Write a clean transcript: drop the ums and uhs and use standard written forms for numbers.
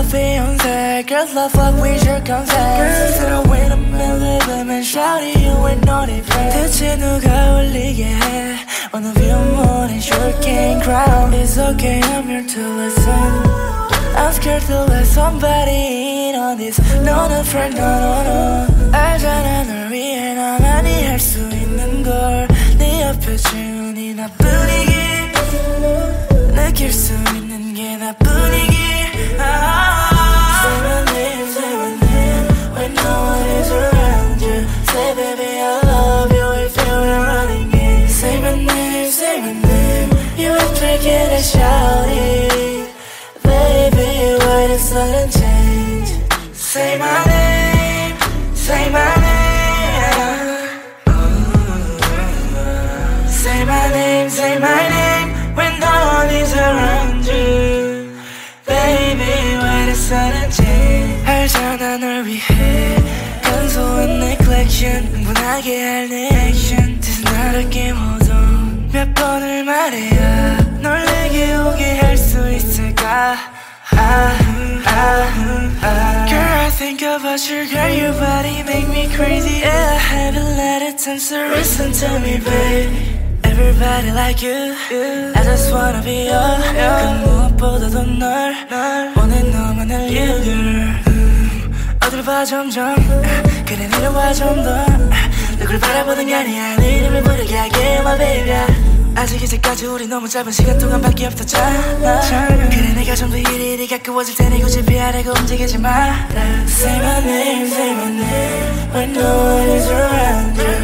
fiance. Girls love fuck with your consent. Girls that are with a man living and shouting you ain't naughty friend. 대체 누가 울리게 해? One of you morning sure can't crown. It's okay, I'm here to listen. I'm scared to let somebody in on this. No, no, friend, no, no, no. 알잖아 널 위해 나만이 할 수 있는 걸. 네 옆에 주니 나뿐이기. 느낄 수 있는 게 나뿐이기. Say my name, say my name when no one is around you. Say baby I love you if you were running it. Say my name, you ain't drinking and shouting. Baby, why the sudden change? Say my name, say my name. Say my name, say my name when no one is around you. Baby, why the sudden change? 알잖아 널 위해 간소한 neglection. 흥분하게 할 내 action. This is not a game, hold on. 몇 번을 말해야 널 내게 오게 할 수 있을까? Girl, I think about you, girl, your body make me crazy. Yeah, I haven't let it turn, so listen to me, babe. Everybody like you, I just wanna be your. 그 무엇보다도 널 원해 너만을 you, girl. 어딜 봐 점점 그래 내려와 좀 더. 누굴 바라보는 게 아니야 내 이름을 부르게 하게 my baby. 아직 이제까지 우리 너무 짧은 시간 동안밖에 없었잖아. 그래 내가 좀 더 일일이 가까워질 테니 굳이 피하려고 움직이지 마. Say my name when no one is around you.